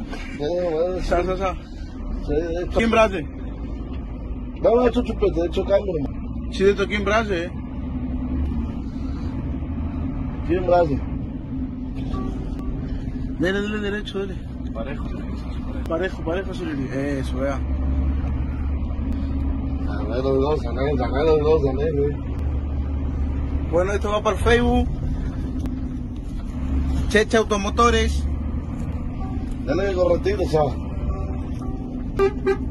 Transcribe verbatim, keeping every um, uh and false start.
Sa, sa, sa. ¿Quién brase? Vamos a hecho chupete, de hecho cambio. Si de toquín brase, eh. ¿Quién brase? Dele, dele, derecho, dele. Parejo. Parejo, parejo, eso, vea. Gané los dos, gané, gané los dos, gané, güey. Bueno, esto va para el Facebook. Cheche Automotores. Dale el gorretito, ¿sabes?